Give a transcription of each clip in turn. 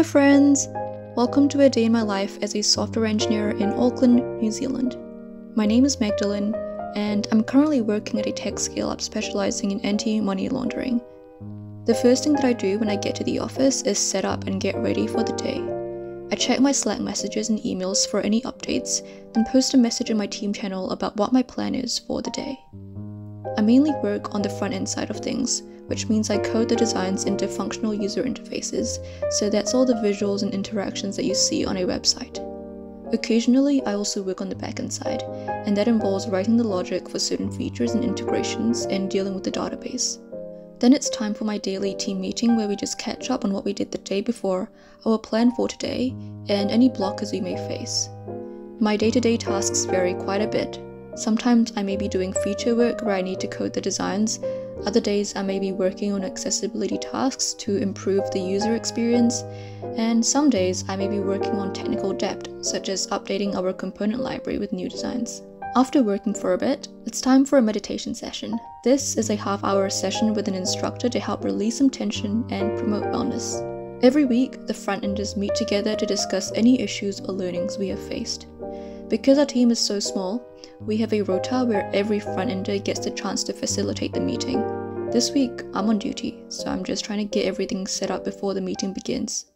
friends! Welcome to a day in my life as a software engineer in Auckland, New Zealand. My name is Magdalene, and I'm currently working at a tech scale-up specializing in anti-money laundering. The first thing that I do when I get to the office is set up and get ready for the day. I check my Slack messages and emails for any updates, then post a message in my team channel about what my plan is for the day. I mainly work on the front-end side of things, which means I code the designs into functional user interfaces, so that's all the visuals and interactions that you see on a website. Occasionally, I also work on the back-end side, and that involves writing the logic for certain features and integrations and dealing with the database. Then it's time for my daily team meeting where we just catch up on what we did the day before, our plan for today, and any blockers we may face. My day-to-day tasks vary quite a bit. Sometimes I may be doing feature work where I need to code the designs. Other days I may be working on accessibility tasks to improve the user experience, and some days I may be working on technical debt, such as updating our component library with new designs. After working for a bit, it's time for a meditation session. This is a half-hour session with an instructor to help release some tension and promote wellness. Every week, the front-enders meet together to discuss any issues or learnings we have faced. Because our team is so small, we have a rota where every front-ender gets the chance to facilitate the meeting. This week, I'm on duty, so I'm just trying to get everything set up before the meeting begins.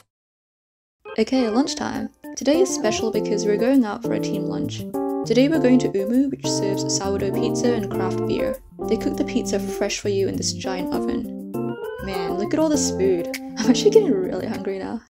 Okay, lunchtime. Today is special because we're going out for a team lunch. Today we're going to Umu, which serves sourdough pizza and craft beer. They cook the pizza fresh for you in this giant oven. Man, look at all this food. I'm actually getting really hungry now.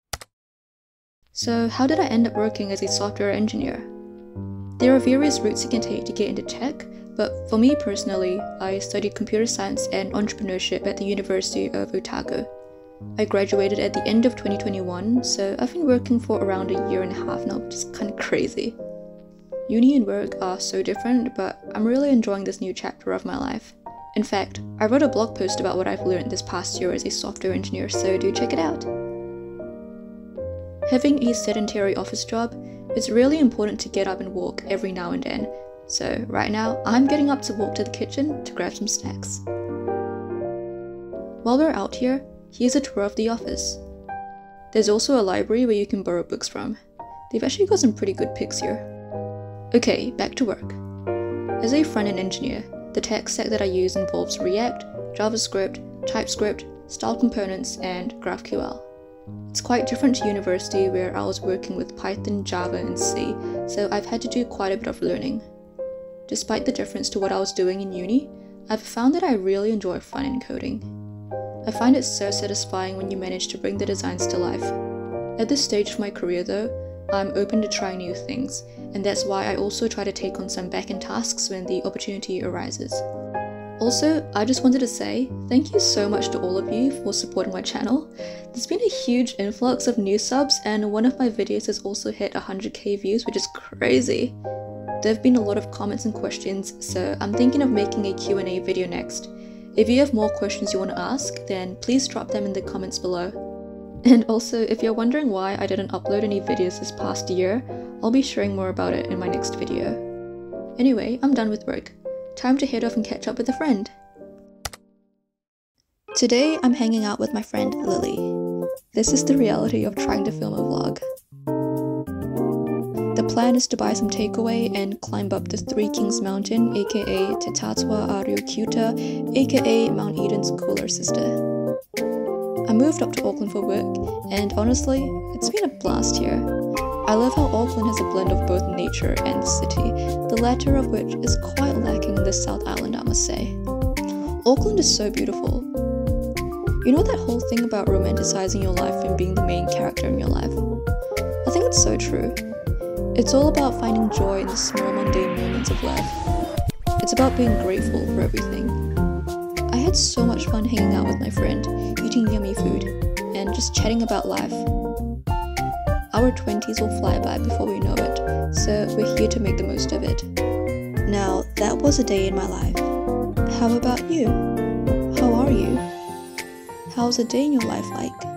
So how did I end up working as a software engineer? There are various routes you can take to get into tech, but for me personally, I studied computer science and entrepreneurship at the University of Otago. I graduated at the end of 2021, so I've been working for around a year and a half now, which is kind of crazy. Uni and work are so different, but I'm really enjoying this new chapter of my life. In fact, I wrote a blog post about what I've learned this past year as a software engineer, so do check it out. Having a sedentary office job, it's really important to get up and walk every now and then, so right now I'm getting up to walk to the kitchen to grab some snacks. While we're out here, here's a tour of the office. There's also a library where you can borrow books from. They've actually got some pretty good picks here. Okay, back to work. As a front-end engineer, the tech stack that I use involves React, JavaScript, TypeScript, style components, and GraphQL. It's quite different to university where I was working with Python, Java, and C, so I've had to do quite a bit of learning. Despite the difference to what I was doing in uni, I've found that I really enjoy front-end coding. I find it so satisfying when you manage to bring the designs to life. At this stage of my career though, I'm open to trying new things, and that's why I also try to take on some back-end tasks when the opportunity arises. Also, I just wanted to say thank you so much to all of you for supporting my channel. There's been a huge influx of new subs, and one of my videos has also hit 100k views, which is crazy. There have been a lot of comments and questions, so I'm thinking of making a Q&A video next. If you have more questions you want to ask, then please drop them in the comments below. And also, if you're wondering why I didn't upload any videos this past year, I'll be sharing more about it in my next video. Anyway, I'm done with work. Time to head off and catch up with a friend. Today, I'm hanging out with my friend Lily. This is the reality of trying to film a vlog. The plan is to buy some takeaway and climb up the Three Kings Mountain, aka Te Tatua Ariokuta, aka Mount Eden's cooler sister. I moved up to Auckland for work, and honestly, it's been a blast here. I love how Auckland has a blend of both nature and the city, the latter of which is quite lacking in the South Island, I must say. Auckland is so beautiful. You know that whole thing about romanticizing your life and being the main character in your life? I think it's so true. It's all about finding joy in the small mundane moments of life. It's about being grateful for everything. I had so much fun hanging out with my friend, eating yummy food, and just chatting about life. Our 20s will fly by before we know it, so we're here to make the most of it. Now, that was a day in my life. How about you? How are you? How's a day in your life like?